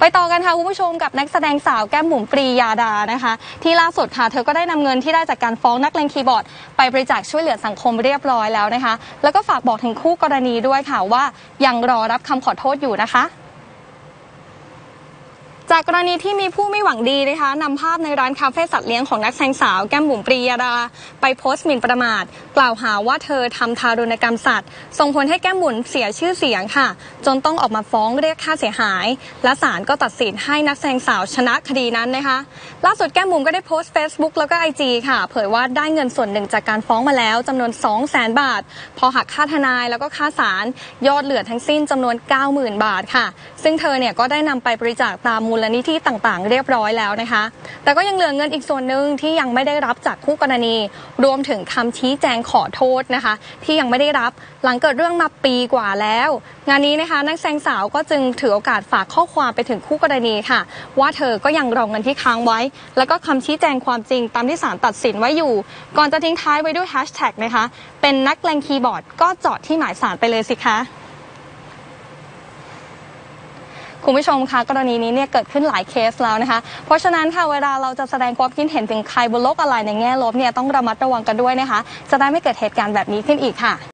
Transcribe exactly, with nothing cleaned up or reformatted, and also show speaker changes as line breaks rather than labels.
ไปต่อกันค่ะคุณผู้ชมกับนักแสดงสาวแก้มบุ๋มปรียาดานะคะที่ล่าสุดค่ะเธอก็ได้นำเงินที่ได้จากการฟ้องนักเลงคีย์บอร์ดไปบริจาคช่วยเหลือสังคมเรียบร้อยแล้วนะคะแล้วก็ฝากบอกถึงคู่กรณีด้วยค่ะว่ายังรอรับคำขอโทษอยู่นะคะจากกรณีที่มีผู้ไม่หวังดีนะคะนำภาพในร้านคาเฟ่สัตว์เลี้ยงของนักแสดงสาวแก้มบุ๋มปรียาดาไปโพสต์หมิ่นประมาทกล่าวหาว่าเธอทำทารุณกรรมสัตว์ส่งผลให้แก้มบุ๋มเสียชื่อเสียงค่ะจนต้องออกมาฟ้องเรียกค่าเสียหายและศาลก็ตัดสินให้นักแสดงสาวชนะคดีนั้นนะคะล่าสุดแก้มบุ๋มก็ได้โพสต์ เฟซบุ๊ก แล้วก็ ไอ จี ค่ะเผยว่าได้เงินส่วนหนึ่งจากการฟ้องมาแล้วจำนวน สองแสน บาทพอหักค่าทนายแล้วก็ค่าศาลยอดเหลือทั้งสิ้นจำนวน เก้าหมื่น บาทค่ะซึ่งเธอเนี่ยก็ได้นำไปบริจาคตามมูลนิธิต่างๆเรียบร้อยแล้วนะคะแต่ก็ยังเหลือเงินอีกส่วนหนึ่งที่ยังไม่ได้รับจากคู่กรณีรวมถึงคำชี้แจงขอโทษนะคะที่ยังไม่ได้รับหลังเกิดเรื่องมาปีกว่าแล้วงานนี้นะคะนักแสดงสาวก็จึงถือโอกาสฝากข้อความไปถึงคู่กรณีค่ะว่าเธอก็ยังรอเงินที่ค้างไว้แล้วก็คำชี้แจงความจริงตามที่ศาลตัดสินไว้อยู่ก่อนจะทิ้งท้ายไว้ด้วยแฮชแท็กนะคะเป็นนักเลงคีย์บอร์ดก็จอดที่หมายศาลไปเลยสิคะคุณผู้ชมคะกรณีนี้เนี่ยเกิดขึ้นหลายเคสแล้วนะคะเพราะฉะนั้นค่ะเวลาเราจะแสดงความคิดเห็นถึงใครบนโลกออนไลน์ในแง่ลบเนี่ยต้องระมัดระวังกันด้วยนะคะจะได้ไม่เกิดเหตุการณ์แบบนี้ขึ้นอีกค่ะ